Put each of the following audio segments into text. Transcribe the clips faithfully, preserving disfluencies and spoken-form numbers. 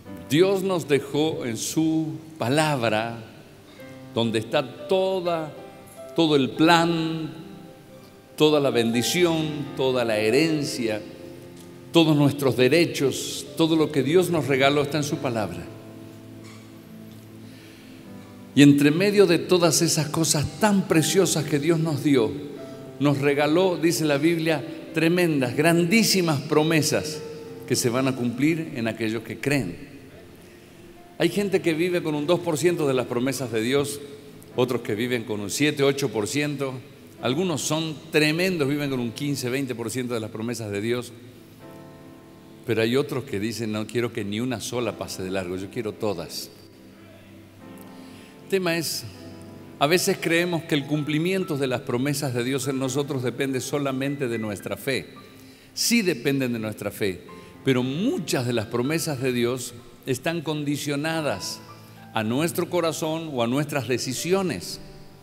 Dios nos dejó en su palabra, donde está toda, todo el plan, toda la bendición, toda la herencia, todos nuestros derechos, todo lo que Dios nos regaló está en su palabra. Y entre medio de todas esas cosas tan preciosas que Dios nos dio, nos regaló, dice la Biblia, tremendas, grandísimas promesas que se van a cumplir en aquellos que creen. Hay gente que vive con un dos por ciento de las promesas de Dios, otros que viven con un siete, ocho por ciento, algunos son tremendos, viven con un quince, veinte por ciento de las promesas de Dios, pero hay otros que dicen, no quiero que ni una sola pase de largo, yo quiero todas. El tema es, a veces creemos que el cumplimiento de las promesas de Dios en nosotros depende solamente de nuestra fe. Sí dependen de nuestra fe, pero muchas de las promesas de Dios están condicionadas a nuestro corazón o a nuestras decisiones.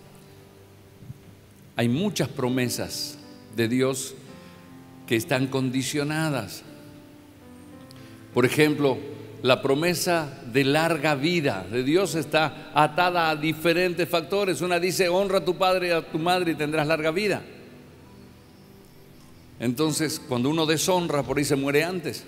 Hay muchas promesas de Dios que están condicionadas. Por ejemplo, la promesa de larga vida de Dios está atada a diferentes factores. Una dice, honra a tu padre y a tu madre y tendrás larga vida. Entonces, cuando uno deshonra, por ahí se muere antes.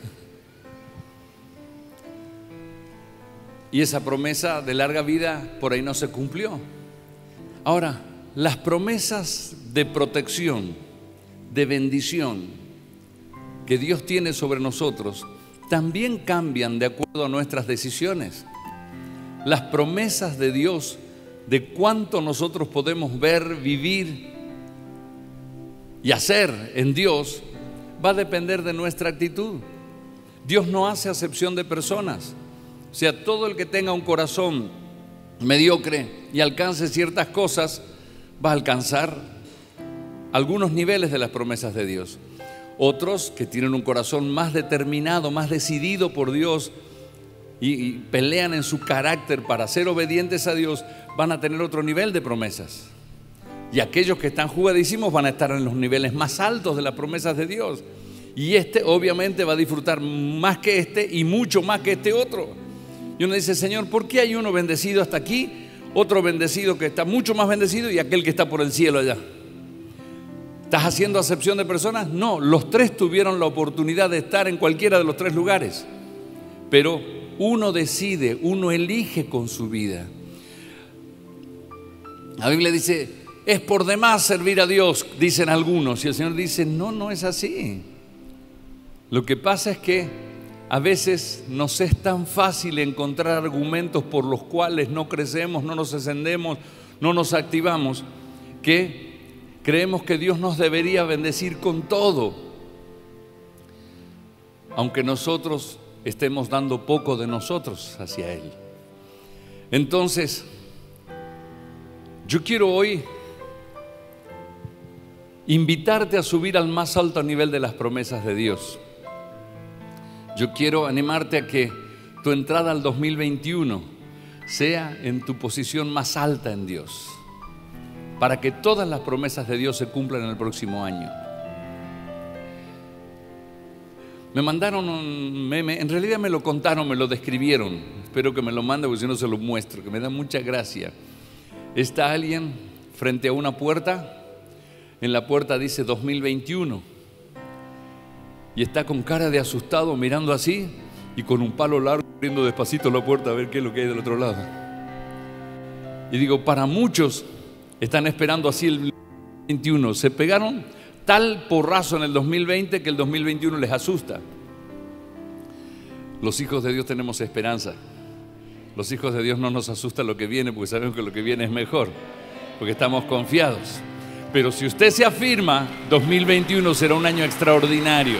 Y esa promesa de larga vida por ahí no se cumplió. Ahora, las promesas de protección, de bendición que Dios tiene sobre nosotros también cambian de acuerdo a nuestras decisiones. Las promesas de Dios, de cuánto nosotros podemos ver, vivir y hacer en Dios, va a depender de nuestra actitud. Dios no hace acepción de personas. O sea, todo el que tenga un corazón mediocre y alcance ciertas cosas, va a alcanzar algunos niveles de las promesas de Dios. Otros que tienen un corazón más determinado, más decidido por Dios y, y pelean en su carácter para ser obedientes a Dios, van a tener otro nivel de promesas. Y aquellos que están jugadísimos van a estar en los niveles más altos de las promesas de Dios. Y este obviamente va a disfrutar más que este y mucho más que este otro. Y uno dice, Señor, ¿por qué hay uno bendecido hasta aquí, otro bendecido que está mucho más bendecido y aquel que está por el cielo allá? ¿Estás haciendo acepción de personas? No, los tres tuvieron la oportunidad de estar en cualquiera de los tres lugares. Pero uno decide, uno elige con su vida. La Biblia dice, es por demás servir a Dios, dicen algunos. Y el Señor dice, no, no es así. Lo que pasa es que a veces nos es tan fácil encontrar argumentos por los cuales no crecemos, no nos ascendemos, no nos activamos, que creemos que Dios nos debería bendecir con todo, aunque nosotros estemos dando poco de nosotros hacia Él. Entonces, yo quiero hoy invitarte a subir al más alto nivel de las promesas de Dios. Yo quiero animarte a que tu entrada al dos mil veintiuno sea en tu posición más alta en Dios, para que todas las promesas de Dios se cumplan en el próximo año. Me mandaron un meme, en realidad me lo contaron, me lo describieron. Espero que me lo mande porque si no se lo muestro, que me da mucha gracia. Está alguien frente a una puerta, en la puerta dice dos mil veintiuno y está con cara de asustado mirando así y con un palo largo abriendo despacito la puerta a ver qué es lo que hay del otro lado. Y digo, para muchos están esperando así el veintiuno. Se pegaron tal porrazo en el dos mil veinte que el dos mil veintiuno les asusta. Los hijos de Dios tenemos esperanza. Los hijos de Dios no nos asusta lo que viene porque sabemos que lo que viene es mejor, porque estamos confiados. Pero si usted se afirma, dos mil veintiuno será un año extraordinario.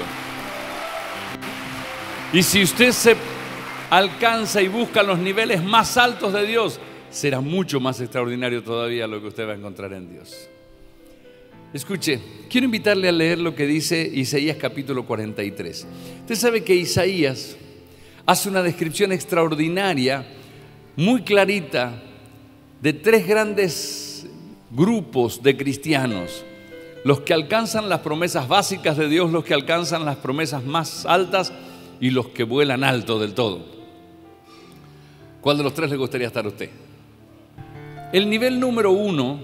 Y si usted se alcanza y busca los niveles más altos de Dios, será mucho más extraordinario todavía lo que usted va a encontrar en Dios. Escuche, quiero invitarle a leer lo que dice Isaías capítulo cuarenta y tres. Usted sabe que Isaías hace una descripción extraordinaria, muy clarita, de tres grandes grupos de cristianos: los que alcanzan las promesas básicas de Dios, los que alcanzan las promesas más altas y los que vuelan alto del todo. ¿Cuál de los tres le gustaría estar a usted? El nivel número uno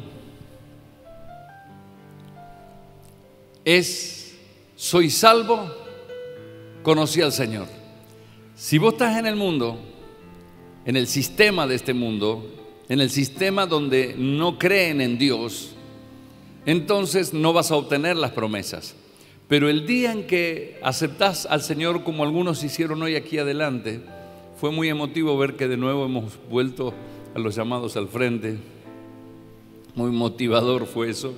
es: soy salvo, conocí al Señor. Si vos estás en el mundo, en el sistema de este mundo, en el sistema donde no creen en Dios, entonces no vas a obtener las promesas. Pero el día en que aceptás al Señor, como algunos hicieron hoy aquí adelante, fue muy emotivo ver que de nuevo hemos vuelto a los llamados al frente. Muy motivador fue eso.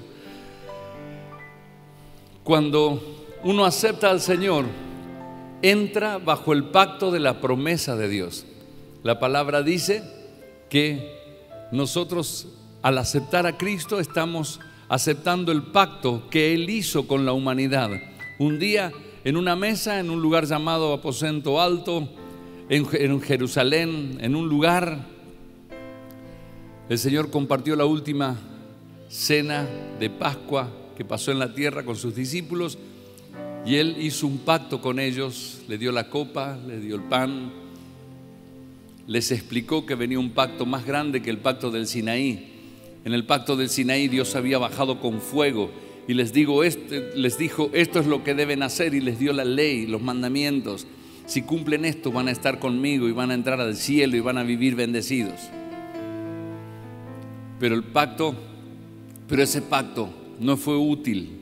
Cuando uno acepta al Señor, entra bajo el pacto de la promesa de Dios. La palabra dice que nosotros, al aceptar a Cristo, estamos aceptando el pacto que Él hizo con la humanidad. Un día, en una mesa, en un lugar llamado Aposento Alto, en, en Jerusalén, en un lugar, el Señor compartió la última cena de Pascua que pasó en la tierra con sus discípulos, y Él hizo un pacto con ellos, le dio la copa, le dio el pan, les explicó que venía un pacto más grande que el pacto del Sinaí. En el pacto del Sinaí Dios había bajado con fuego y les, digo, este, les dijo, esto es lo que deben hacer, y les dio la ley, los mandamientos. Si cumplen esto, van a estar conmigo y van a entrar al cielo y van a vivir bendecidos. Pero el pacto, pero ese pacto no fue útil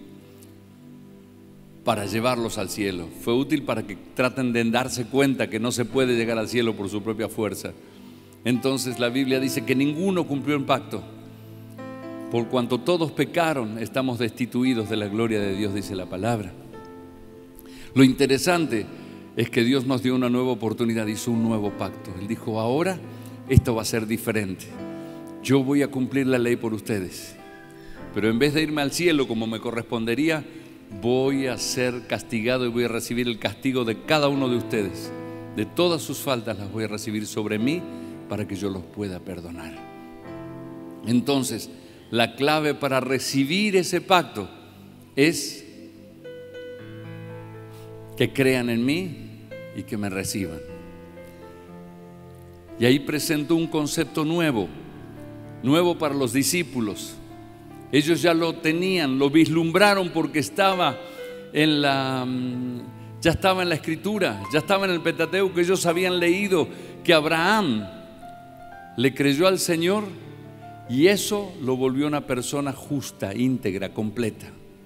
para llevarlos al cielo. Fue útil para que traten de darse cuenta que no se puede llegar al cielo por su propia fuerza. Entonces la Biblia dice que ninguno cumplió el pacto. Por cuanto todos pecaron, estamos destituidos de la gloria de Dios, dice la palabra. Lo interesante es que Dios nos dio una nueva oportunidad, hizo un nuevo pacto. Él dijo, ahora esto va a ser diferente. Yo voy a cumplir la ley por ustedes. Pero en vez de irme al cielo como me correspondería, voy a ser castigado y voy a recibir el castigo de cada uno de ustedes. De todas sus faltas las voy a recibir sobre mí para que yo los pueda perdonar. Entonces, la clave para recibir ese pacto es que crean en mí y que me reciban. Y ahí presentó un concepto nuevo, nuevo para los discípulos. Ellos ya lo tenían, lo vislumbraron porque estaba en la, ya estaba en la Escritura, ya estaba en el Pentateuco. Ellos habían leído que Abraham le creyó al Señor y eso lo volvió una persona justa, íntegra, completa.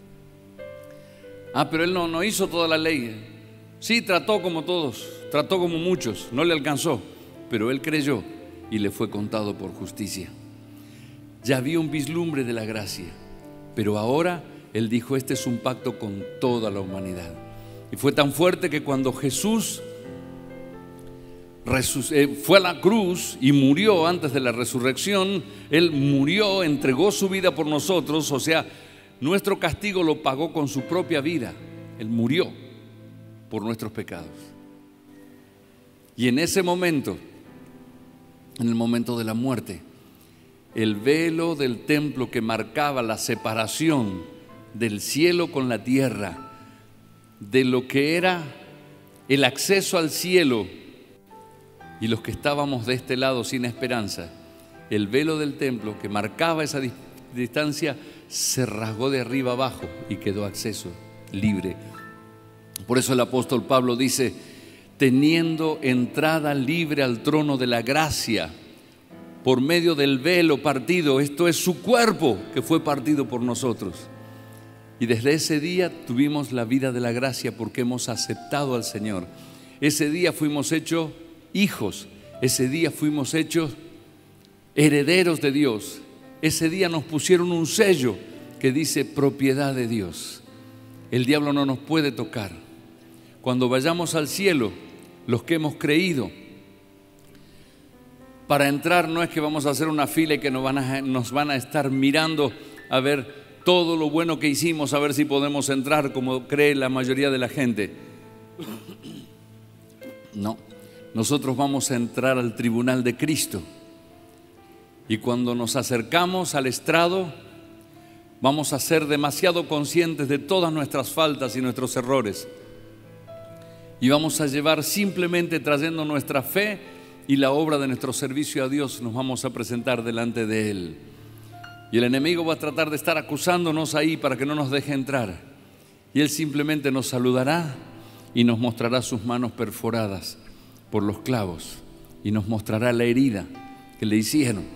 Ah, pero él no, no hizo toda la ley. Sí, trató como todos, trató como muchos, no le alcanzó, pero él creyó y le fue contado por justicia. Ya había un vislumbre de la gracia, pero ahora él dijo, este es un pacto con toda la humanidad. Y fue tan fuerte que cuando Jesús fue a la cruz y murió antes de la resurrección, Él murió, entregó su vida por nosotros, o sea, nuestro castigo lo pagó con su propia vida. Él murió por nuestros pecados. Y en ese momento, en el momento de la muerte, el velo del templo que marcaba la separación del cielo con la tierra, de lo que era el acceso al cielo y los que estábamos de este lado sin esperanza, el velo del templo que marcaba esa distancia se rasgó de arriba abajo y quedó acceso libre. Por eso el apóstol Pablo dice, teniendo entrada libre al trono de la gracia por medio del velo partido, esto es su cuerpo que fue partido por nosotros. Y desde ese día tuvimos la vida de la gracia porque hemos aceptado al Señor. Ese día fuimos hechos hijos, ese día fuimos hechos herederos de Dios. Ese día nos pusieron un sello que dice propiedad de Dios. El diablo no nos puede tocar. Cuando vayamos al cielo, los que hemos creído, para entrar no es que vamos a hacer una fila y que nos van a, nos van a estar mirando a ver todo lo bueno que hicimos, a ver si podemos entrar como cree la mayoría de la gente. No. Nosotros vamos a entrar al tribunal de Cristo y cuando nos acercamos al estrado vamos a ser demasiado conscientes de todas nuestras faltas y nuestros errores y vamos a llevar simplemente trayendo nuestra fe y la obra de nuestro servicio a Dios, nos vamos a presentar delante de Él. Y el enemigo va a tratar de estar acusándonos ahí para que no nos deje entrar. Y Él simplemente nos saludará y nos mostrará sus manos perforadas por los clavos y nos mostrará la herida que le hicieron.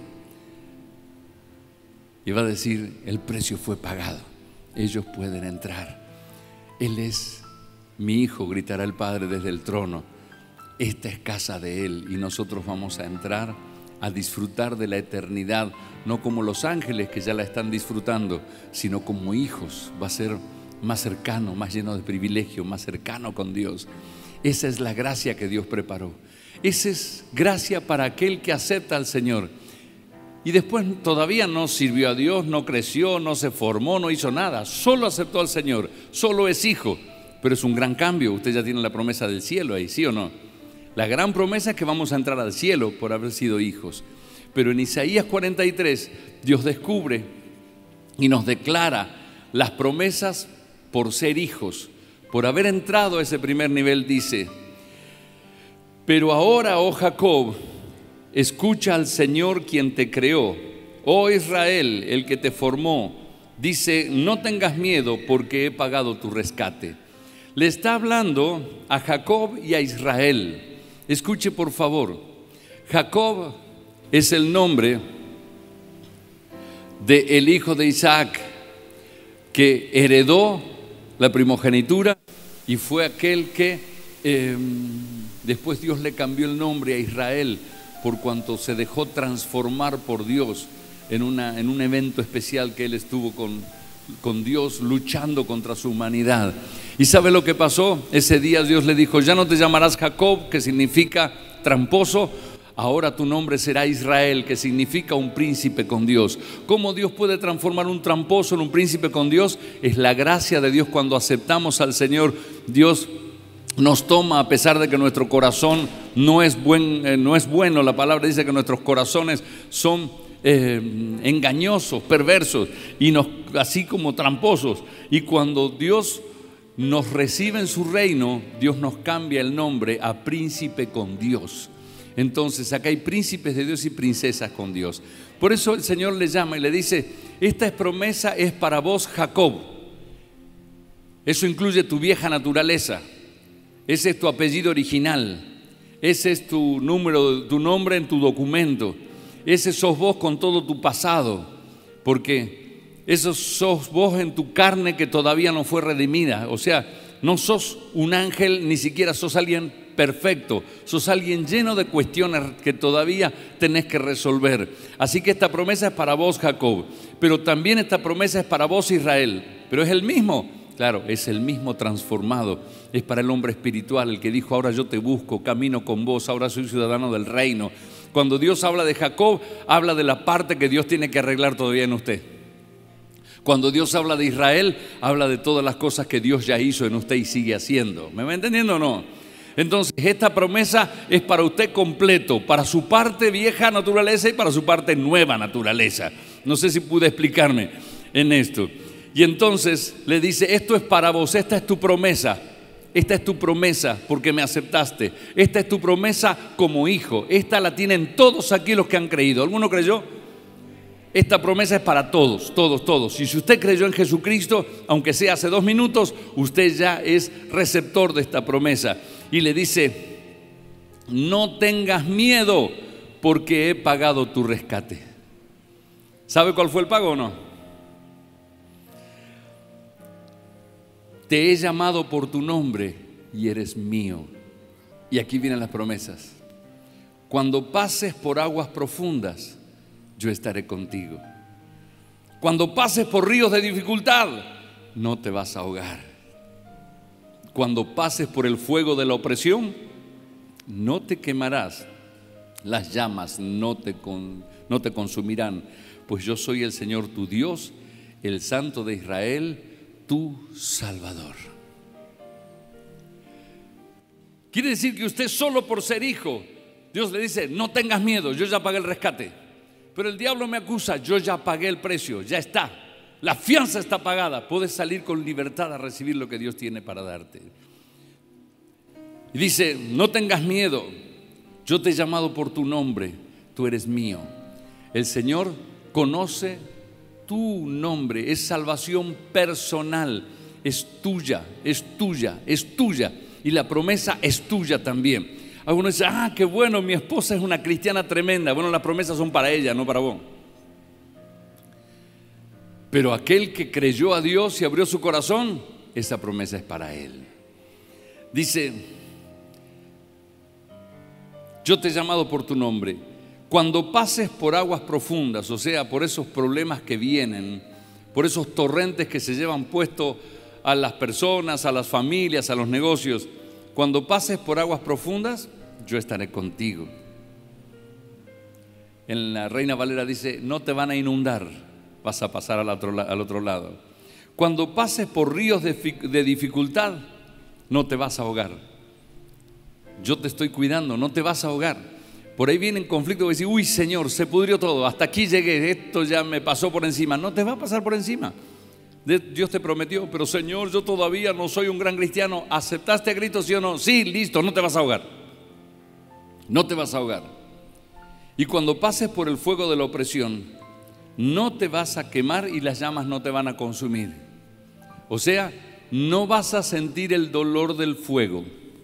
Y va a decir, el precio fue pagado, ellos pueden entrar. Él es mi hijo, gritará el Padre desde el trono. Esta es casa de Él y nosotros vamos a entrar a disfrutar de la eternidad, no como los ángeles que ya la están disfrutando, sino como hijos. Va a ser más cercano, más lleno de privilegio, más cercano con Dios. Esa es la gracia que Dios preparó. Esa es gracia para aquel que acepta al Señor. Y después todavía no sirvió a Dios, no creció, no se formó, no hizo nada. Solo aceptó al Señor, solo es hijo. Pero es un gran cambio. Usted ya tiene la promesa del cielo ahí, ¿sí o no? La gran promesa es que vamos a entrar al cielo por haber sido hijos. Pero en Isaías cuarenta y tres, Dios descubre y nos declara las promesas por ser hijos, por haber entrado a ese primer nivel. Dice: pero ahora, oh Jacob, escucha al Señor quien te creó, oh Israel, el que te formó. Dice: no tengas miedo porque he pagado tu rescate. Le está hablando a Jacob y a Israel. Escuche por favor, Jacob es el nombre del hijo de Isaac, que heredó la primogenitura y fue aquel que eh, después Dios le cambió el nombre a Israel por cuanto se dejó transformar por Dios en, una, en un evento especial que él estuvo con, con Dios luchando contra su humanidad. ¿Y sabe lo que pasó? Ese día Dios le dijo: ya no te llamarás Jacob, que significa tramposo, ahora tu nombre será Israel, que significa un príncipe con Dios. ¿Cómo Dios puede transformar un tramposo en un príncipe con Dios? Es la gracia de Dios. Cuando aceptamos al Señor, Dios nos toma a pesar de que nuestro corazón no es, buen, eh, no es bueno. La palabra dice que nuestros corazones son eh, engañosos, perversos, y nos, así como tramposos. Y cuando Dios nos recibe en su reino, Dios nos cambia el nombre a príncipe con Dios. Entonces acá hay príncipes de Dios y princesas con Dios. Por eso el Señor le llama y le dice: esta promesa es para vos, Jacob. Eso incluye tu vieja naturaleza. Ese es tu apellido original. Ese es tu número, tu nombre en tu documento. Ese sos vos con todo tu pasado. Porque eso sos vos en tu carne que todavía no fue redimida. O sea, no sos un ángel, ni siquiera sos alguien perfecto, sos alguien lleno de cuestiones que todavía tenés que resolver. Así que esta promesa es para vos, Jacob, pero también esta promesa es para vos, Israel. Pero es el mismo, claro, es el mismo transformado. Es para el hombre espiritual, el que dijo: ahora yo te busco, camino con vos, ahora soy ciudadano del reino. Cuando Dios habla de Jacob, habla de la parte que Dios tiene que arreglar todavía en usted. Cuando Dios habla de Israel, habla de todas las cosas que Dios ya hizo en usted y sigue haciendo. ¿Me va entendiendo o no? Entonces esta promesa es para usted completo, para su parte vieja naturaleza y para su parte nueva naturaleza. No sé si pude explicarme en esto. Y entonces le dice: esto es para vos, esta es tu promesa. Esta es tu promesa porque me aceptaste. Esta es tu promesa como hijo. Esta la tienen todos aquí los que han creído. ¿Alguno creyó? Esta promesa es para todos, todos, todos. Y si usted creyó en Jesucristo, aunque sea hace dos minutos, usted ya es receptor de esta promesa. Y le dice: no tengas miedo porque he pagado tu rescate. ¿Sabe cuál fue el pago o no? Te he llamado por tu nombre y eres mío. Y aquí vienen las promesas. Cuando pases por aguas profundas, yo estaré contigo. Cuando pases por ríos de dificultad, no te vas a ahogar. Cuando pases por el fuego de la opresión, no te quemarás. Las llamas no te, con, no te consumirán, pues yo soy el Señor tu Dios, el Santo de Israel, tu Salvador. Quiere decir que usted, solo por ser hijo, Dios le dice: no tengas miedo, yo ya pagué el rescate. Pero el diablo me acusa: yo ya pagué el precio, ya está, la fianza está pagada. Puedes salir con libertad a recibir lo que Dios tiene para darte. Y dice: no tengas miedo, Yo te he llamado por tu nombre, tú eres mío. El Señor conoce tu nombre, es salvación personal, es tuya, es tuya, es tuya. Y la promesa es tuya también. Algunos dicen, ah, qué bueno, mi esposa es una cristiana tremenda. Bueno, las promesas son para ella, no para vos. Pero aquel que creyó a Dios y abrió su corazón, esa promesa es para él. Dice, yo te he llamado por tu nombre. Cuando pases por aguas profundas, o sea, por esos problemas que vienen, por esos torrentes que se llevan puesto a las personas, a las familias, a los negocios, cuando pases por aguas profundas, yo estaré contigo. En la Reina Valera dice, no te van a inundar, vas a pasar al otro, al otro lado. Cuando pases por ríos de, de dificultad, no te vas a ahogar. Yo te estoy cuidando, no te vas a ahogar. Por ahí vienen conflictos que dicen, uy Señor, se pudrió todo, hasta aquí llegué, esto ya me pasó por encima. No te va a pasar por encima. Dios te prometió, pero Señor, yo todavía no soy un gran cristiano. ¿Aceptaste a Cristo, sí o no? Sí, listo, no te vas a ahogar. No te vas a ahogar. Y cuando pases por el fuego de la opresión, no te vas a quemar y las llamas no te van a consumir. O sea, no vas a sentir el dolor del fuego.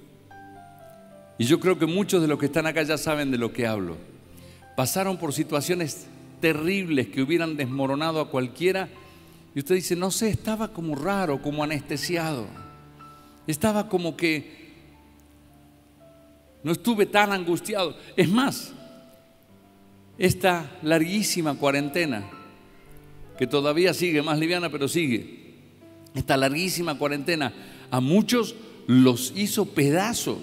Y yo creo que muchos de los que están acá ya saben de lo que hablo. Pasaron por situaciones terribles que hubieran desmoronado a cualquiera. Y usted dice, no sé, estaba como raro, como anestesiado. Estaba como que no estuve tan angustiado. Es más, esta larguísima cuarentena, que todavía sigue, más liviana, pero sigue. Esta larguísima cuarentena a muchos los hizo pedazos.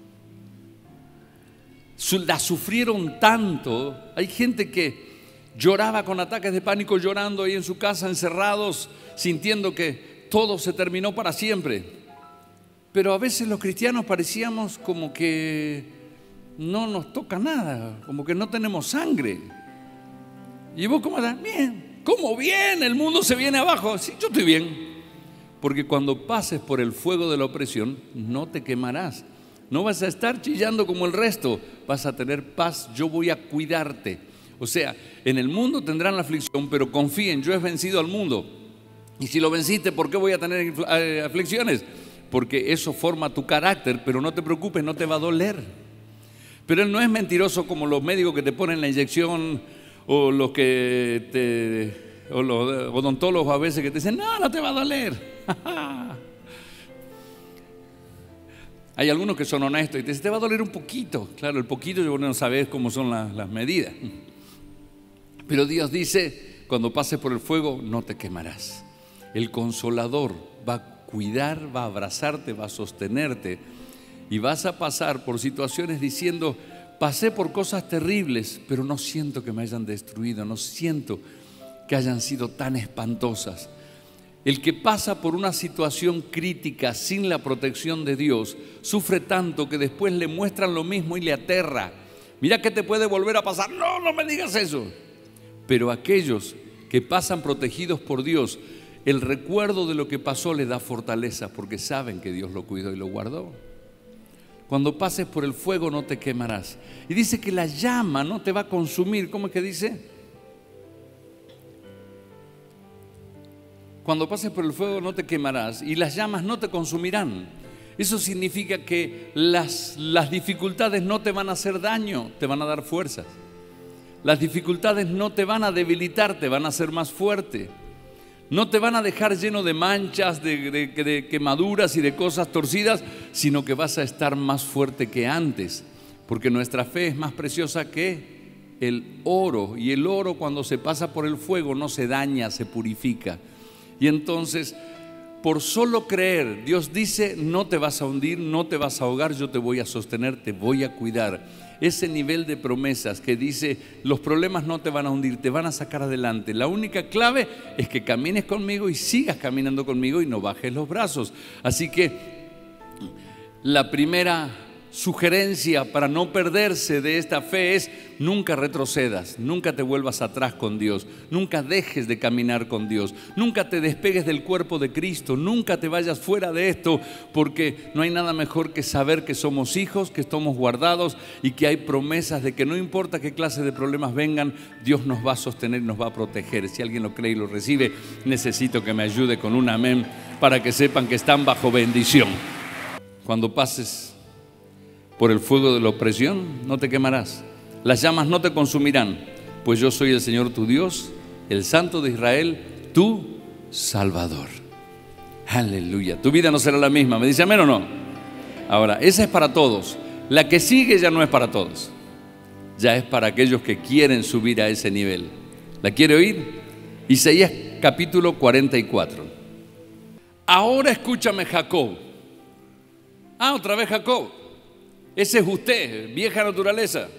La sufrieron tanto. Hay gente que lloraba con ataques de pánico, llorando ahí en su casa, encerrados, sintiendo que todo se terminó para siempre. Pero a veces los cristianos parecíamos como que no nos toca nada, como que no tenemos sangre. ¿Y vos cómo estás? Bien. ¿Cómo bien? El mundo se viene abajo. Sí, yo estoy bien. Porque cuando pases por el fuego de la opresión, no te quemarás. No vas a estar chillando como el resto, vas a tener paz, yo voy a cuidarte. O sea, en el mundo tendrán la aflicción, pero confíen, yo he vencido al mundo. Y si lo venciste, ¿por qué voy a tener eh, aflicciones? Porque eso forma tu carácter, pero no te preocupes, no te va a doler. Pero Él no es mentiroso como los médicos que te ponen la inyección o los que te, o los odontólogos a veces que te dicen, no, no te va a doler. Hay algunos que son honestos y te dicen, te va a doler un poquito. Claro, el poquito, yo no sabes cómo son las, las medidas. Pero Dios dice, cuando pases por el fuego, no te quemarás. El Consolador va a cuidar, va a abrazarte, va a sostenerte. Y vas a pasar por situaciones diciendo, pasé por cosas terribles, pero no siento que me hayan destruido, no siento que hayan sido tan espantosas. El que pasa por una situación crítica sin la protección de Dios sufre tanto que después le muestran lo mismo y le aterra. Mira que te puede volver a pasar. No, no me digas eso. Pero aquellos que pasan protegidos por Dios, el recuerdo de lo que pasó le da fortaleza porque saben que Dios lo cuidó y lo guardó. Cuando pases por el fuego no te quemarás. Y dice que la llama no te va a consumir. ¿Cómo es que dice? Cuando pases por el fuego no te quemarás y las llamas no te consumirán. Eso significa que las, las dificultades no te van a hacer daño, te van a dar fuerzas. Las dificultades no te van a debilitar, te van a hacer más fuerte. No te van a dejar lleno de manchas, de, de, de quemaduras y de cosas torcidas, sino que vas a estar más fuerte que antes. Porque nuestra fe es más preciosa que el oro. Y el oro, cuando se pasa por el fuego, no se daña, se purifica. Y entonces, por solo creer, Dios dice, no te vas a hundir, no te vas a ahogar, yo te voy a sostener, te voy a cuidar. Ese nivel de promesas que dice, los problemas no te van a hundir, te van a sacar adelante. La única clave es que camines conmigo y sigas caminando conmigo y no bajes los brazos. Así que la primera sugerencia para no perderse de esta fe es: nunca retrocedas, nunca te vuelvas atrás con Dios, nunca dejes de caminar con Dios, nunca te despegues del cuerpo de Cristo, nunca te vayas fuera de esto, porque no hay nada mejor que saber que somos hijos, que estamos guardados y que hay promesas de que no importa qué clase de problemas vengan, Dios nos va a sostener, nos va a proteger. Si alguien lo cree y lo recibe, necesito que me ayude con un amén para que sepan que están bajo bendición. Cuando pases por el fuego de la opresión, no te quemarás, las llamas no te consumirán, pues yo soy el Señor tu Dios, el Santo de Israel, tu Salvador. Aleluya. Tu vida no será la misma. ¿Me dice amén o no? Ahora, esa es para todos. La que sigue ya no es para todos, ya es para aquellos que quieren subir a ese nivel. ¿La quiere oír? Isaías capítulo cuarenta y cuatro. Ahora escúchame, Jacob. Ah, otra vez Jacob. Ese es usted, vieja naturaleza.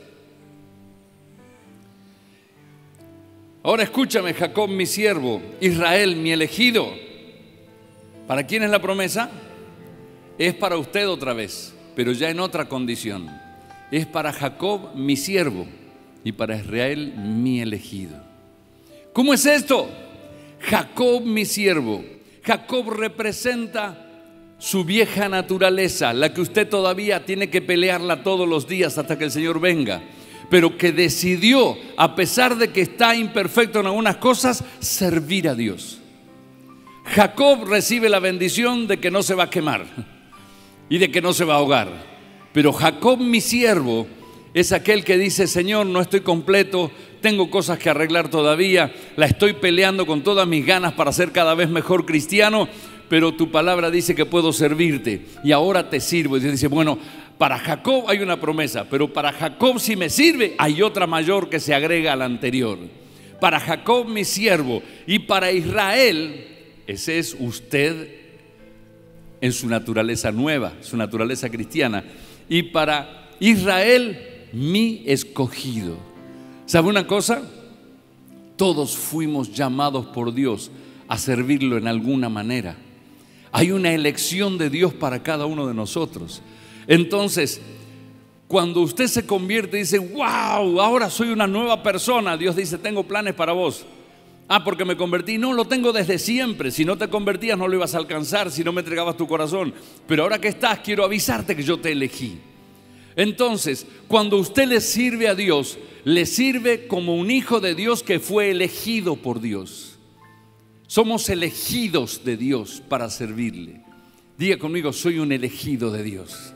Ahora escúchame, Jacob, mi siervo, Israel, mi elegido. ¿Para quién es la promesa? Es para usted otra vez, pero ya en otra condición. Es para Jacob, mi siervo, y para Israel, mi elegido. ¿Cómo es esto? Jacob, mi siervo. Jacob representa su vieja naturaleza, la que usted todavía tiene que pelearla todos los días hasta que el Señor venga, pero que decidió, a pesar de que está imperfecto en algunas cosas, servir a Dios. Jacob recibe la bendición de que no se va a quemar y de que no se va a ahogar, pero Jacob, mi siervo, es aquel que dice: Señor, no estoy completo, tengo cosas que arreglar todavía, la estoy peleando con todas mis ganas para ser cada vez mejor cristiano, pero tu palabra dice que puedo servirte y ahora te sirvo. Y Dios dice: bueno, para Jacob hay una promesa, pero para Jacob, si me sirve, hay otra mayor que se agrega a la anterior. Para Jacob, mi siervo, y para Israel, ese es usted en su naturaleza nueva, su naturaleza cristiana, y para Israel, mi escogido. ¿Sabe una cosa? Todos fuimos llamados por Dios a servirlo en alguna manera. Hay una elección de Dios para cada uno de nosotros. Entonces, cuando usted se convierte y dice: wow, ahora soy una nueva persona, Dios dice: tengo planes para vos. Ah, porque me convertí. No, lo tengo desde siempre. Si no te convertías no lo ibas a alcanzar, si no me entregabas tu corazón. Pero ahora que estás, quiero avisarte que yo te elegí. Entonces, cuando usted le sirve a Dios, le sirve como un hijo de Dios que fue elegido por Dios. Somos elegidos de Dios para servirle. Diga conmigo: soy un elegido de Dios.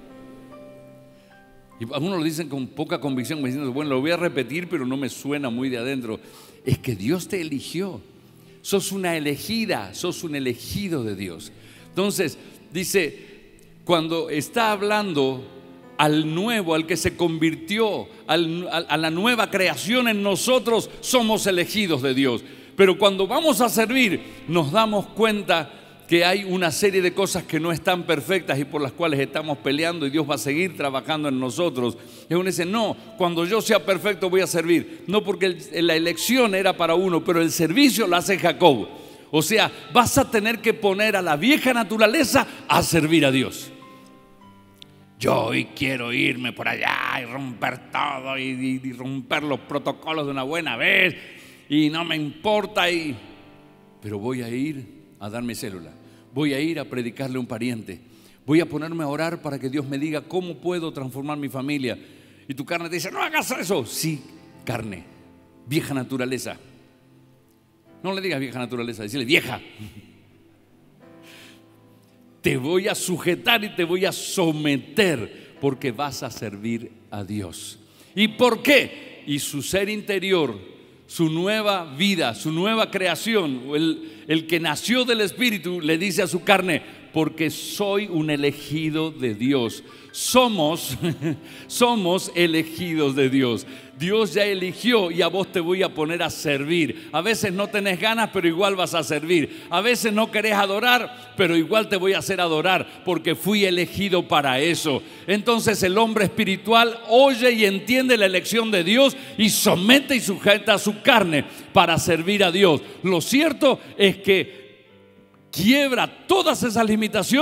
Y algunos lo dicen con poca convicción, me dicen: bueno, lo voy a repetir, pero no me suena muy de adentro. Es que Dios te eligió. Sos una elegida, sos un elegido de Dios. Entonces, dice, cuando está hablando al nuevo, al que se convirtió, al, a, a la nueva creación en nosotros, somos elegidos de Dios. Pero cuando vamos a servir, nos damos cuenta que hay una serie de cosas que no están perfectas y por las cuales estamos peleando, y Dios va a seguir trabajando en nosotros. Y uno dice: no, cuando yo sea perfecto voy a servir. No, porque el, la elección era para uno, pero el servicio lo hace Jacob. O sea, vas a tener que poner a la vieja naturaleza a servir a Dios. Yo hoy quiero irme por allá y romper todo y, y, y romper los protocolos de una buena vez, y no me importa, y... pero voy a ir a dar mi célula, voy a ir a predicarle a un pariente, voy a ponerme a orar para que Dios me diga cómo puedo transformar mi familia. Y tu carne te dice: no hagas eso. Sí, carne, vieja naturaleza. No le digas vieja naturaleza, decirle: vieja, te voy a sujetar y te voy a someter, porque vas a servir a Dios. ¿Y por qué? Y su ser interior, su nueva vida, su nueva creación, el, el que nació del Espíritu, le dice a su carne: porque soy un elegido de Dios. Somos, somos elegidos de Dios. Dios ya eligió y a vos te voy a poner a servir. A veces no tenés ganas, pero igual vas a servir. A veces no querés adorar, pero igual te voy a hacer adorar, porque fui elegido para eso. Entonces el hombre espiritual oye y entiende la elección de Dios y somete y sujeta a su carne para servir a Dios. Lo cierto es que quiebra todas esas limitaciones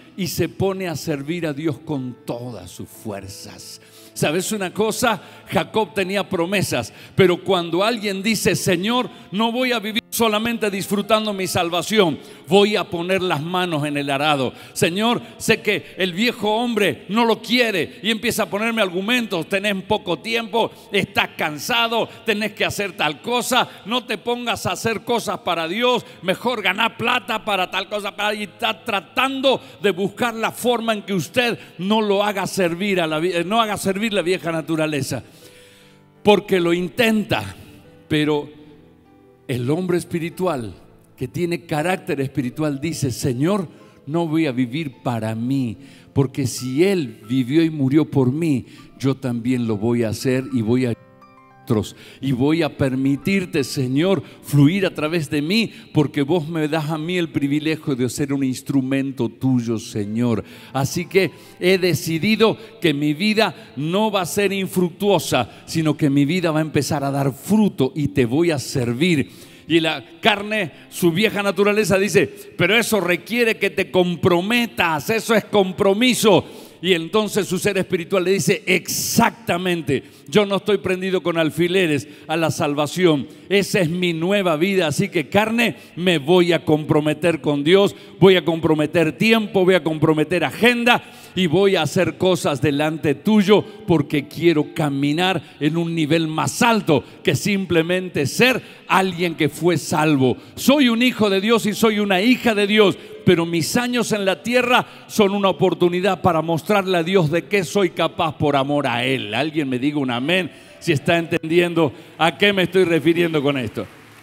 y se pone a servir a Dios con todas sus fuerzas. ¿Sabes una cosa? Jacob tenía promesas, pero cuando alguien dice: Señor, no voy a vivir solamente disfrutando mi salvación, voy a poner las manos en el arado. Señor, sé que el viejo hombre no lo quiere, y empieza a ponerme argumentos: tenés poco tiempo, estás cansado, tenés que hacer tal cosa, no te pongas a hacer cosas para Dios, mejor ganar plata para tal cosa, para... y está tratando de buscar la forma en que usted no lo haga servir a la, no haga servir la vieja naturaleza, porque lo intenta. Pero el hombre espiritual, que tiene carácter espiritual, dice: Señor, no voy a vivir para mí, porque si Él vivió y murió por mí, yo también lo voy a hacer, y voy a y voy a permitirte, Señor, fluir a través de mí, porque vos me das a mí el privilegio de ser un instrumento tuyo, Señor. Así que he decidido que mi vida no va a ser infructuosa, sino que mi vida va a empezar a dar fruto, y te voy a servir. Y la carne, su vieja naturaleza, dice: pero eso requiere que te comprometas, eso es compromiso. Y entonces su ser espiritual le dice: exactamente, yo no estoy prendido con alfileres a la salvación, esa es mi nueva vida. Así que, carne, me voy a comprometer con Dios, voy a comprometer tiempo, voy a comprometer agenda, y voy a hacer cosas delante tuyo, porque quiero caminar en un nivel más alto que simplemente ser alguien que fue salvo. Soy un hijo de Dios y soy una hija de Dios, pero mis años en la tierra son una oportunidad para mostrarle a Dios de qué soy capaz por amor a Él. Alguien me diga un amén si está entendiendo a qué me estoy refiriendo con esto.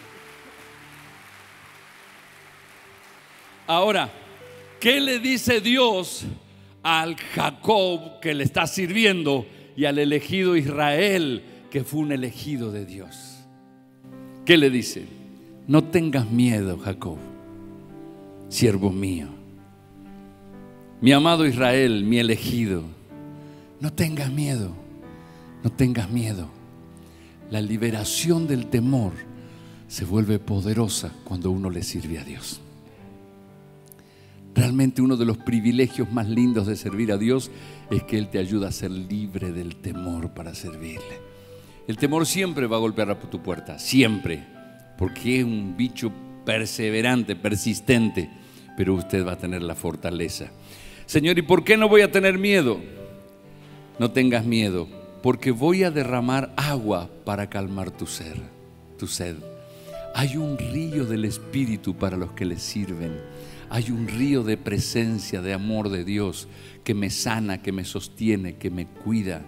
Ahora, ¿qué le dice Dios al Jacob que le está sirviendo y al elegido Israel que fue un elegido de Dios? ¿Qué le dice? No tengas miedo, Jacob, siervo mío, mi amado Israel, mi elegido. No tengas miedo, no tengas miedo. La liberación del temor se vuelve poderosa cuando uno le sirve a Dios. Realmente uno de los privilegios más lindos de servir a Dios es que Él te ayuda a ser libre del temor para servirle. El temor siempre va a golpear a tu puerta, siempre, porque es un bicho perseverante, persistente, pero usted va a tener la fortaleza. Señor, ¿y por qué no voy a tener miedo? No tengas miedo, porque voy a derramar agua para calmar tu sed, tu sed. Hay un río del Espíritu para los que le sirven. Hay un río de presencia, de amor de Dios que me sana, que me sostiene, que me cuida.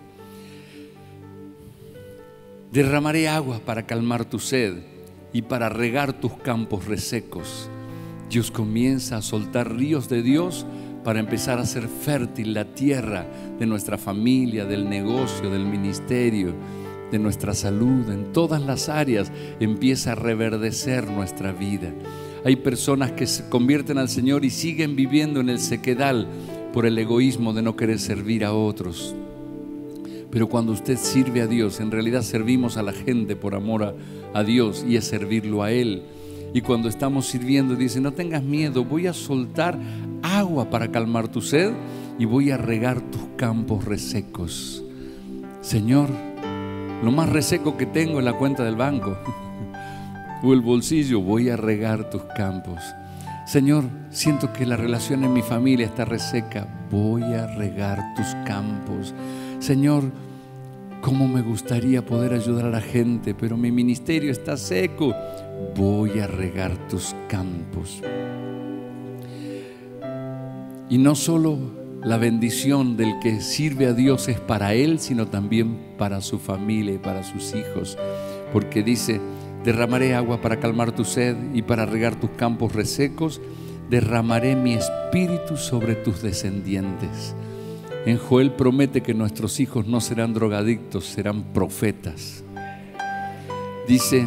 Derramaré agua para calmar tu sed y para regar tus campos resecos. Dios comienza a soltar ríos de Dios para empezar a hacer fértil la tierra de nuestra familia, del negocio, del ministerio, de nuestra salud. En todas las áreas empieza a reverdecer nuestra vida. Hay personas que se convierten al Señor y siguen viviendo en el sequedal por el egoísmo de no querer servir a otros. Pero cuando usted sirve a Dios, en realidad servimos a la gente por amor a, a Dios, y es servirlo a Él. Y cuando estamos sirviendo, dice: no tengas miedo, voy a soltar agua para calmar tu sed y voy a regar tus campos resecos. Señor, lo más reseco que tengo es la cuenta del banco o el bolsillo. Voy a regar tus campos. Señor, siento que la relación en mi familia está reseca. Voy a regar tus campos. Señor, cómo me gustaría poder ayudar a la gente, pero mi ministerio está seco. Voy a regar tus campos. Y no solo la bendición del que sirve a Dios es para él, sino también para su familia y para sus hijos, porque dice: derramaré agua para calmar tu sed y para regar tus campos resecos. Derramaré mi espíritu sobre tus descendientes. En Joel promete que nuestros hijos no serán drogadictos, serán profetas. Dice: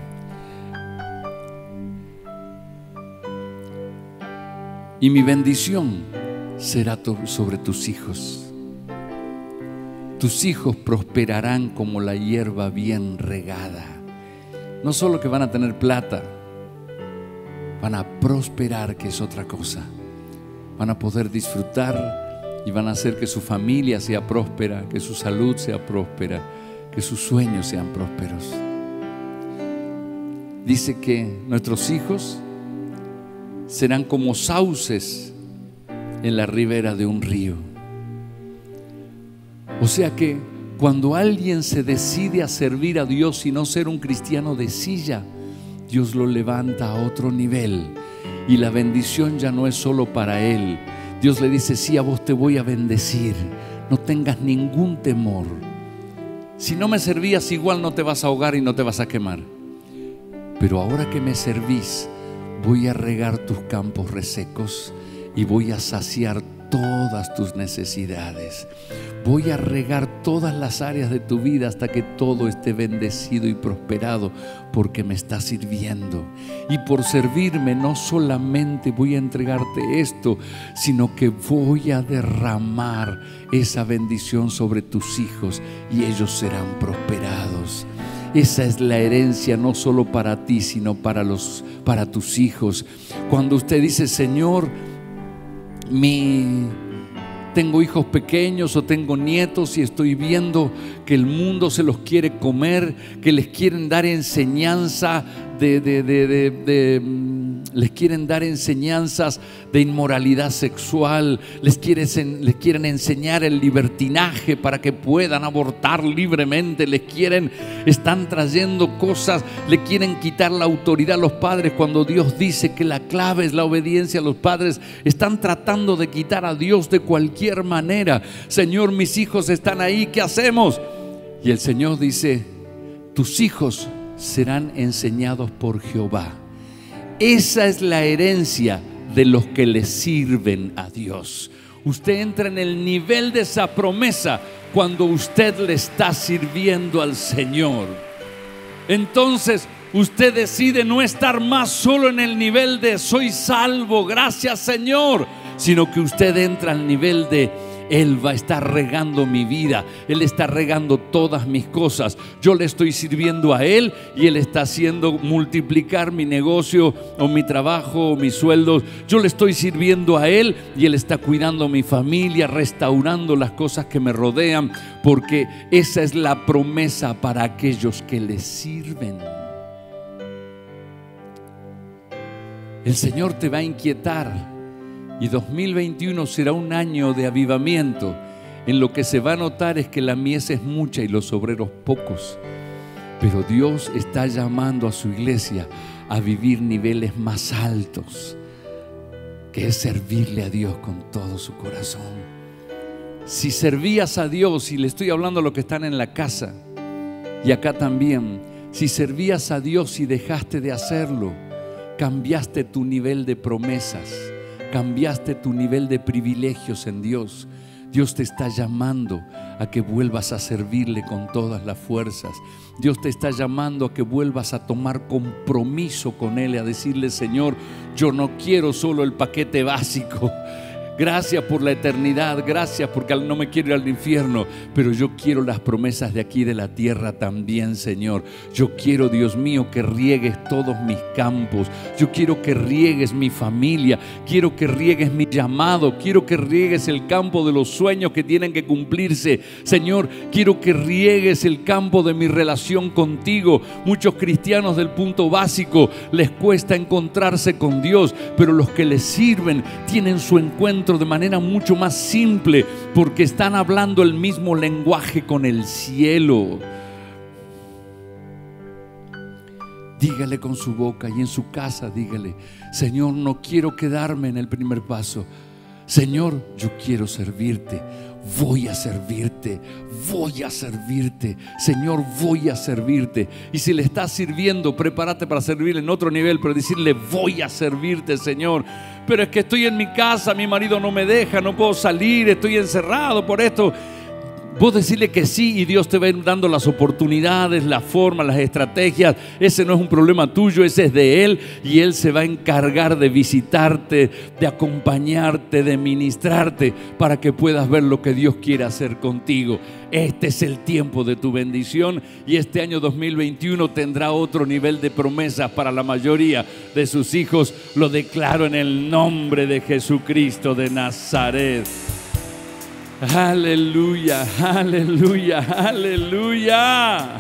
y mi bendición será sobre tus hijos. Tus hijos prosperarán como la hierba bien regada. No solo que van a tener plata, van a prosperar, que es otra cosa. van a poder disfrutar y van a hacer que su familia sea próspera, que su salud sea próspera, que sus sueños sean prósperos. Dice que nuestros hijos serán como sauces en la ribera de un río. O sea que cuando alguien se decide a servir a Dios y no ser un cristiano de silla, Dios lo levanta a otro nivel y la bendición ya no es solo para él. Dios le dice: sí, a vos te voy a bendecir, no tengas ningún temor. Si no me servías, igual no te vas a ahogar y no te vas a quemar, pero ahora que me servís, voy a regar tus campos resecos y voy a saciar todas tus necesidades. Voy a regar todas las áreas de tu vida hasta que todo esté bendecido y prosperado, porque me estás sirviendo. Y por servirme no solamente voy a entregarte esto, sino que voy a derramar esa bendición sobre tus hijos y ellos serán prosperados. Esa es la herencia, no solo para ti, sino para los, para tus hijos. Cuando usted dice: Señor, mi tengo hijos pequeños o tengo nietos y estoy viendo que el mundo se los quiere comer, que les quieren dar enseñanza de, de, de, de, de les quieren dar enseñanzas de inmoralidad sexual, les quieren, les quieren enseñar el libertinaje para que puedan abortar libremente, les quieren, están trayendo cosas, le quieren quitar la autoridad a los padres cuando Dios dice que la clave es la obediencia a los padres. Están tratando de quitar a Dios de cualquier manera. Señor, mis hijos están ahí, ¿qué hacemos? Y el Señor dice: tus hijos serán enseñados por Jehová. Esa es la herencia de los que le sirven a Dios. Usted entra en el nivel de esa promesa cuando usted le está sirviendo al Señor. Entonces usted decide no estar más solo en el nivel de soy salvo, gracias Señor, sino que usted entra al nivel de Él va a estar regando mi vida, Él está regando todas mis cosas. Yo le estoy sirviendo a Él y Él está haciendo multiplicar mi negocio o mi trabajo o mis sueldos. Yo le estoy sirviendo a Él y Él está cuidando mi familia, restaurando las cosas que me rodean, porque esa es la promesa para aquellos que le sirven. El Señor te va a inquietar. Y dos mil veintiuno será un año de avivamiento. En lo que se va a notar es que la mies es mucha y los obreros pocos. Pero Dios está llamando a su iglesia a vivir niveles más altos, que es servirle a Dios con todo su corazón. Si servías a Dios, y le estoy hablando a los que están en la casa y acá también, si servías a Dios y dejaste de hacerlo, cambiaste tu nivel de promesas, cambiaste tu nivel de privilegios en Dios. Dios te está llamando a que vuelvas a servirle con todas las fuerzas. Dios te está llamando a que vuelvas a tomar compromiso con Él, a decirle: Señor, yo no quiero solo el paquete básico. Gracias por la eternidad, gracias porque no me quiero ir al infierno, pero yo quiero las promesas de aquí de la tierra también, Señor. Yo quiero, Dios mío, que riegues todos mis campos. Yo quiero que riegues mi familia, quiero que riegues mi llamado, quiero que riegues el campo de los sueños que tienen que cumplirse. Señor, quiero que riegues el campo de mi relación contigo. Muchos cristianos del punto básico les cuesta encontrarse con Dios, pero los que les sirven tienen su encuentro de manera mucho más simple, porque están hablando el mismo lenguaje con el cielo. Dígale con su boca y en su casa dígale: Señor, no quiero quedarme en el primer paso. Señor, yo quiero servirte. Voy a servirte, voy a servirte, Señor, voy a servirte. Y si le estás sirviendo, prepárate para servirle en otro nivel, pero decirle: voy a servirte, Señor. Pero es que estoy en mi casa, mi marido no me deja, no puedo salir, estoy encerrado por esto. Vos decirle que sí y Dios te va a ir dando las oportunidades, las formas, las estrategias. Ese no es un problema tuyo, ese es de Él, y Él se va a encargar de visitarte, de acompañarte, de ministrarte para que puedas ver lo que Dios quiere hacer contigo. Este es el tiempo de tu bendición, y este año dos mil veintiuno tendrá otro nivel de promesas para la mayoría de sus hijos. Lo declaro en el nombre de Jesucristo de Nazaret. Aleluya, aleluya, aleluya.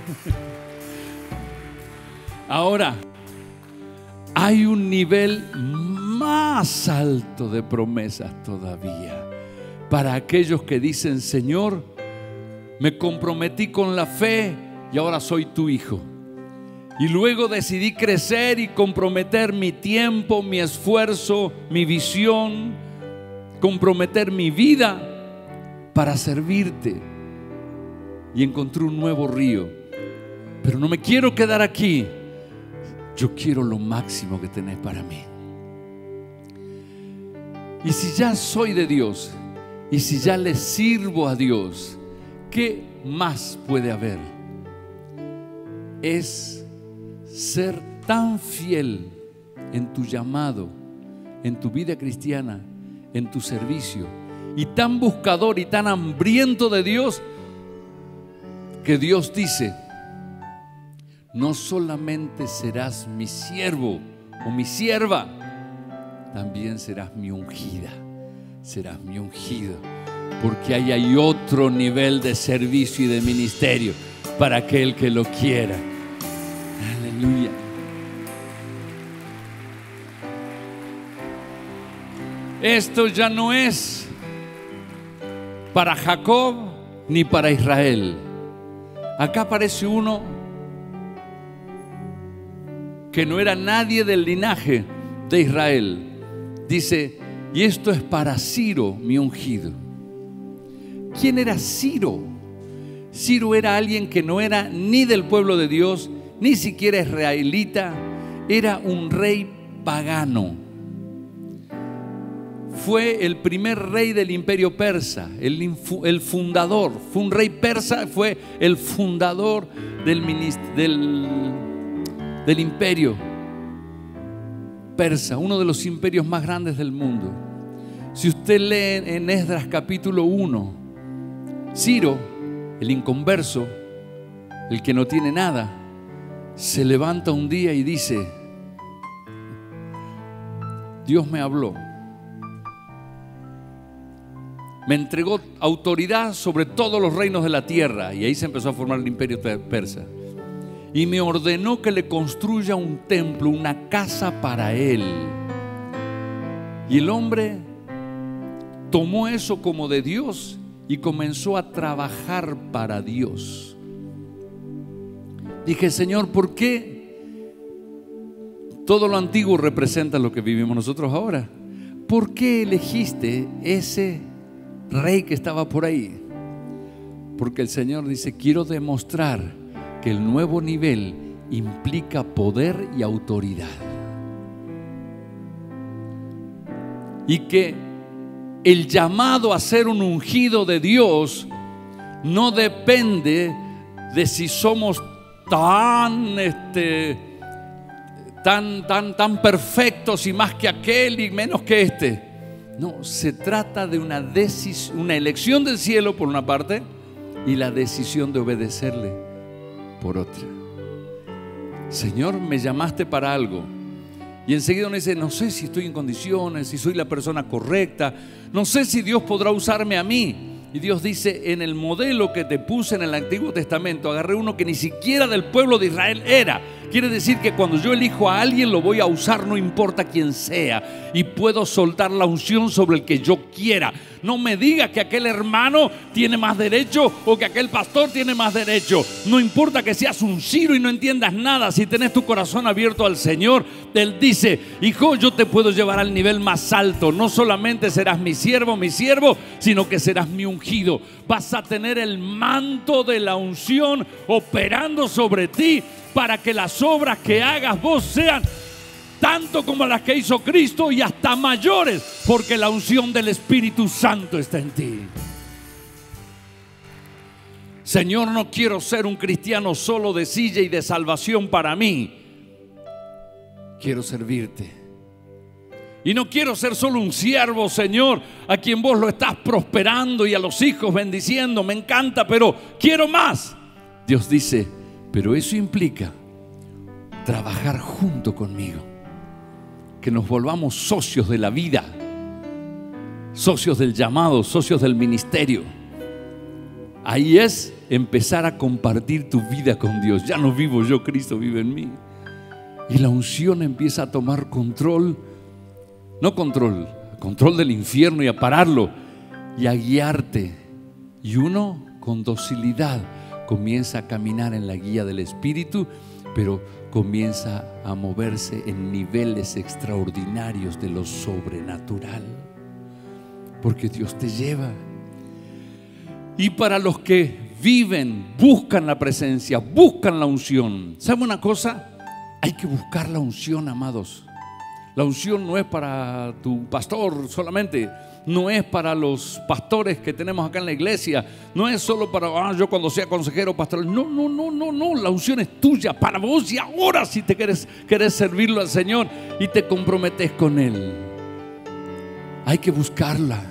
Ahora, hay un nivel más alto de promesas todavía para aquellos que dicen: Señor, me comprometí con la fe y ahora soy tu hijo. Y luego decidí crecer y comprometer mi tiempo, mi esfuerzo, mi visión, comprometer mi vida para servirte, y encontré un nuevo río. Pero no me quiero quedar aquí, yo quiero lo máximo que tenés para mí. Y si ya soy de Dios, y si ya le sirvo a Dios, ¿qué más puede haber? Es ser tan fiel en tu llamado, en tu vida cristiana, en tu servicio, y tan buscador y tan hambriento de Dios, que Dios dice: no solamente serás mi siervo o mi sierva, también serás mi ungida, serás mi ungido, porque ahí hay otro nivel de servicio y de ministerio para aquel que lo quiera. Aleluya. Esto ya no es para Jacob ni para Israel. Acá aparece uno que no era nadie del linaje de Israel. Dice: y esto es para Ciro, mi ungido. ¿Quién era Ciro? Ciro era alguien que no era ni del pueblo de Dios, ni siquiera israelita. Era un rey pagano. Fue el primer rey del imperio persa, el, el fundador. Fue un rey persa, fue el fundador del, del, del imperio persa, uno de los imperios más grandes del mundo. Si usted lee en Esdras capítulo uno, Ciro, el inconverso, el que no tiene nada, se levanta un día y dice: Dios me habló, me entregó autoridad sobre todos los reinos de la tierra. Y ahí se empezó a formar el imperio persa. Y me ordenó que le construya un templo, una casa para él. Y el hombre tomó eso como de Dios y comenzó a trabajar para Dios. Dije: Señor, ¿por qué todo lo antiguo representa lo que vivimos nosotros ahora? ¿Por qué elegiste ese rey que estaba por ahí? Porque el Señor dice: quiero demostrar que el nuevo nivel implica poder y autoridad, y que el llamado a ser un ungido de Dios no depende de si somos tan este, tan, tan, tan perfectos y más que aquel y menos que este. No, se trata de una decisión, una elección del cielo por una parte, y la decisión de obedecerle por otra. Señor, me llamaste para algo. Y enseguida uno dice: no sé si estoy en condiciones, si soy la persona correcta, no sé si Dios podrá usarme a mí. Y Dios dice: en el modelo que te puse en el Antiguo Testamento, agarré uno que ni siquiera del pueblo de Israel era. Quiere decir que cuando yo elijo a alguien, lo voy a usar no importa quién sea, y puedo soltar la unción sobre el que yo quiera. No me diga que aquel hermano tiene más derecho o que aquel pastor tiene más derecho. No importa que seas un Ciro y no entiendas nada, si tenés tu corazón abierto al Señor, Él dice: hijo, yo te puedo llevar al nivel más alto. No solamente serás mi siervo, mi siervo, sino que serás mi ungido. Vas a tener el manto de la unción operando sobre ti, para que las obras que hagas vos sean tanto como las que hizo Cristo y hasta mayores, porque la unción del Espíritu Santo está en ti. Señor, no quiero ser un cristiano solo de silla y de salvación para mí. Quiero servirte. Y no quiero ser solo un siervo, Señor, a quien vos lo estás prosperando y a los hijos bendiciendo. Me encanta, pero quiero más. Dios dice, pero eso implica trabajar junto conmigo. Que nos volvamos socios de la vida, socios del llamado, socios del ministerio. Ahí es empezar a compartir tu vida con Dios. Ya no vivo yo, Cristo vive en mí. Y la unción empieza a tomar control, no control, control del infierno y a pararlo y a guiarte. Y uno con docilidad comienza a caminar en la guía del Espíritu, pero comienza a moverse en niveles extraordinarios de lo sobrenatural, porque Dios te lleva. Y para los que viven, buscan la presencia, buscan la unción, ¿sabe una cosa? Hay que buscar la unción, amados. La unción no es para tu pastor solamente, no es para los pastores que tenemos acá en la iglesia, no es solo para ah, yo cuando sea consejero pastoral. No, no, no, no, no. La unción es tuya para vos y ahora si te quieres, querés servirlo al Señor y te comprometes con Él. Hay que buscarla.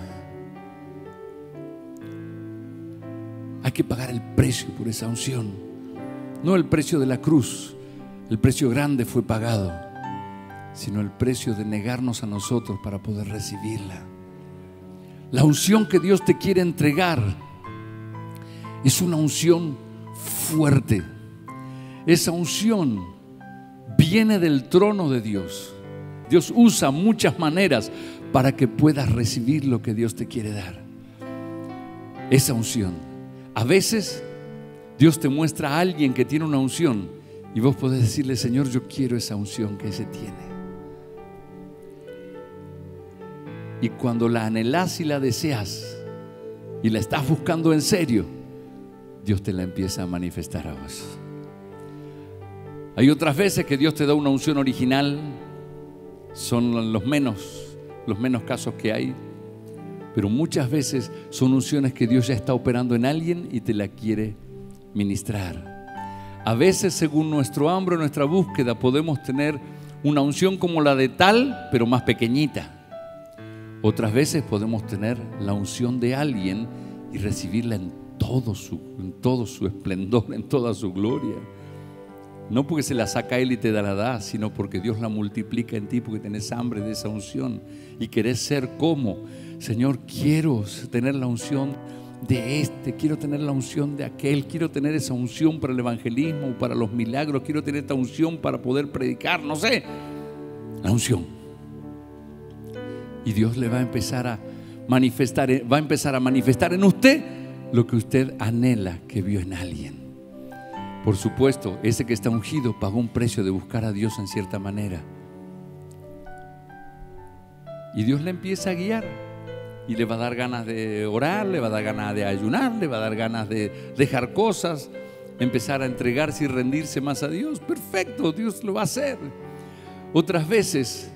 Hay que pagar el precio por esa unción. No el precio de la cruz, el precio grande fue pagado, sino el precio de negarnos a nosotros para poder recibirla. La unción que Dios te quiere entregar es una unción fuerte. Esa unción viene del trono de Dios. Dios usa muchas maneras para que puedas recibir lo que Dios te quiere dar. Esa unción. A veces Dios te muestra a alguien que tiene una unción y vos podés decirle, Señor, yo quiero esa unción que ese tiene. Y cuando la anhelás y la deseas y la estás buscando en serio, Dios te la empieza a manifestar a vos. Hay otras veces que Dios te da una unción original, son los menos, los menos casos que hay, pero muchas veces son unciones que Dios ya está operando en alguien y te la quiere ministrar. A veces, según nuestro hambre, nuestra búsqueda, podemos tener una unción como la de tal, pero más pequeñita. Otras veces podemos tener la unción de alguien y recibirla en todo su, en todo su esplendor, en toda su gloria. No porque se la saca Él y te la da, sino porque Dios la multiplica en ti, porque tenés hambre de esa unción y querés ser como, Señor, quiero tener la unción de este, quiero tener la unción de aquel, quiero tener esa unción para el evangelismo, para los milagros, quiero tener esta unción para poder predicar, no sé, la unción. Y Dios le va a empezar a manifestar, va a empezar a manifestar en usted lo que usted anhela que vio en alguien. Por supuesto, ese que está ungido pagó un precio de buscar a Dios en cierta manera. Y Dios le empieza a guiar y le va a dar ganas de orar, le va a dar ganas de ayunar, le va a dar ganas de dejar cosas, empezar a entregarse y rendirse más a Dios. Perfecto, Dios lo va a hacer. Otras veces,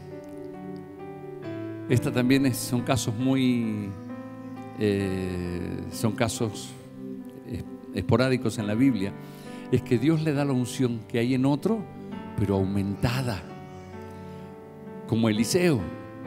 esta también es, son casos muy, eh, son casos esporádicos en la Biblia. Es que Dios le da la unción que hay en otro, pero aumentada, como Eliseo.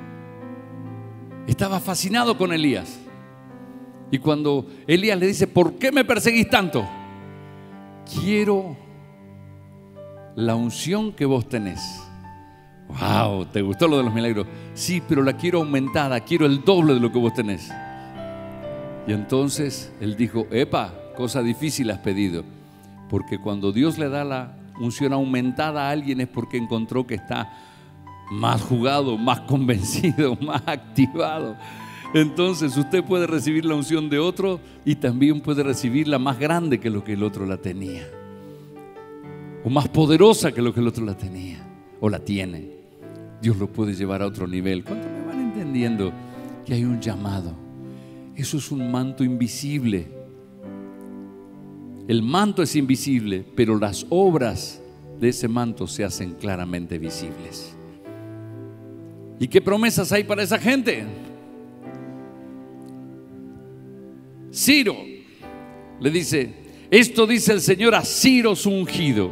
Estaba fascinado con Elías. Y cuando Elías le dice, ¿por qué me perseguís tanto? Quiero la unción que vos tenés. Wow, ¿te gustó lo de los milagros? Sí, pero la quiero aumentada, quiero el doble de lo que vos tenés. Y entonces él dijo, epa, cosa difícil has pedido. Porque cuando Dios le da la unción aumentada a alguien es porque encontró que está más jugado, más convencido, más activado. Entonces usted puede recibir la unción de otro y también puede recibir la más grande que lo que el otro la tenía, o más poderosa que lo que el otro la tenía o la tiene. Dios lo puede llevar a otro nivel. ¿Cuántos me van entendiendo que hay un llamado? Eso es un manto invisible. El manto es invisible, pero las obras de ese manto se hacen claramente visibles. ¿Y qué promesas hay para esa gente? Ciro le dice, Esto dice el Señor a Ciro su ungido,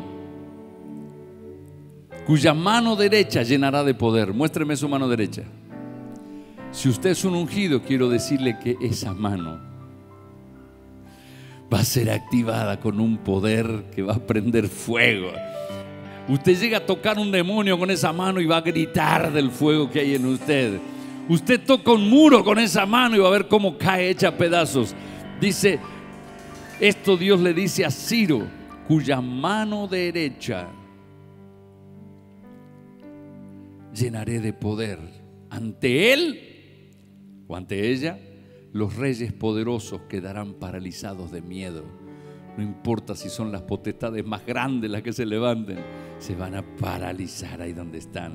cuya mano derecha llenará de poder. Muéstreme su mano derecha. Si usted es un ungido, quiero decirle que esa mano va a ser activada con un poder que va a prender fuego. Usted llega a tocar un demonio con esa mano y va a gritar del fuego que hay en usted. Usted toca un muro con esa mano y va a ver cómo cae hecha a pedazos. Dice, esto Dios le dice a Ciro, cuya mano derecha llenaré de poder. Ante él o ante ella, los reyes poderosos quedarán paralizados de miedo. No importa si son las potestades más grandes las que se levanten, se van a paralizar ahí donde están.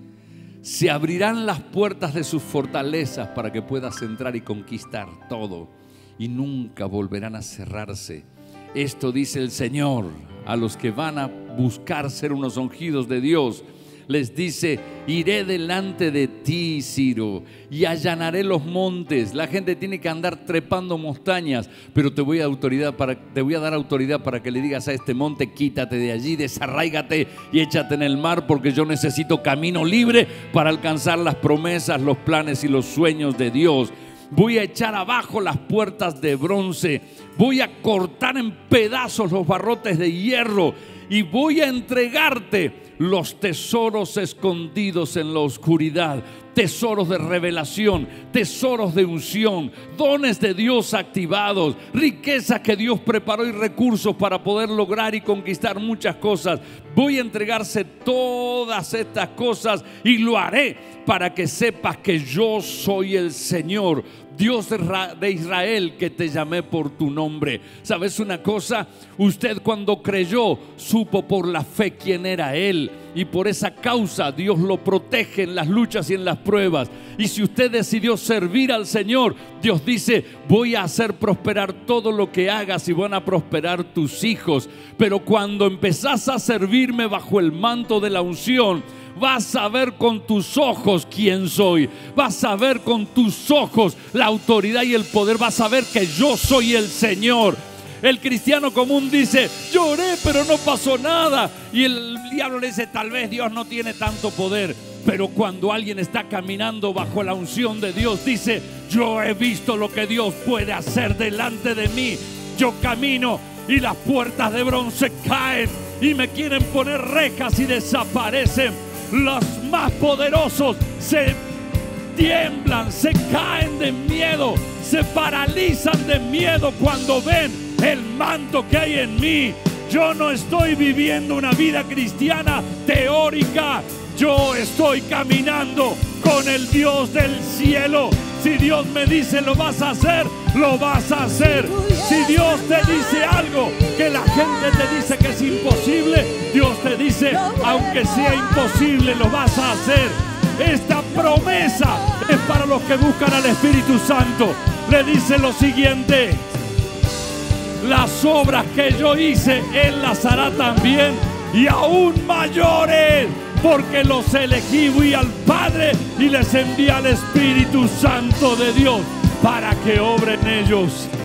Se abrirán las puertas de sus fortalezas para que puedas entrar y conquistar todo, y nunca volverán a cerrarse. Esto dice el Señor a los que van a buscar ser unos ungidos de Dios. Les dice, iré delante de ti, Ciro, y allanaré los montes. La gente tiene que andar trepando montañas, pero te voy a, autoridad para, te voy a dar autoridad para que le digas a este monte, quítate de allí, desarráigate y échate en el mar, porque yo necesito camino libre para alcanzar las promesas, los planes y los sueños de Dios. Voy a echar abajo las puertas de bronce, voy a cortar en pedazos los barrotes de hierro y voy a entregarte los tesoros escondidos en la oscuridad, tesoros de revelación, tesoros de unción, dones de Dios activados, riquezas que Dios preparó y recursos para poder lograr y conquistar muchas cosas. Voy a entregarse todas estas cosas y lo haré para que sepas que yo soy el Señor, Dios de Israel, que te llamé por tu nombre. ¿Sabes una cosa? Usted cuando creyó supo por la fe quién era Él, y por esa causa Dios lo protege en las luchas y en las pruebas. Y si usted decidió servir al Señor, Dios dice, voy a hacer prosperar todo lo que hagas y van a prosperar tus hijos. Pero cuando empezás a servirme bajo el manto de la unción, vas a ver con tus ojos quién soy. Vas a ver con tus ojos la autoridad y el poder. Vas a ver que yo soy el Señor. El cristiano común dice, lloré pero no pasó nada. Y el diablo le dice, tal vez Dios no tiene tanto poder. Pero cuando alguien está caminando bajo la unción de Dios, dice, yo he visto lo que Dios puede hacer delante de mí. Yo camino y las puertas de bronce caen y me quieren poner rejas y desaparecen. Los más poderosos se tiemblan, se caen de miedo, se paralizan de miedo cuando ven el manto que hay en mí. Yo no estoy viviendo una vida cristiana teórica, yo estoy caminando con el Dios del cielo. Si Dios me dice lo vas a hacer, lo vas a hacer. Si Dios te dice algo que la gente te dice que es imposible, Dios te dice, aunque sea imposible, lo vas a hacer. Esta promesa es para los que buscan al Espíritu Santo. Le dice lo siguiente: las obras que yo hice, Él las hará también, y aún mayores, porque los elegí. Voy al Padre y les envía al Espíritu Santo de Dios para que obren ellos.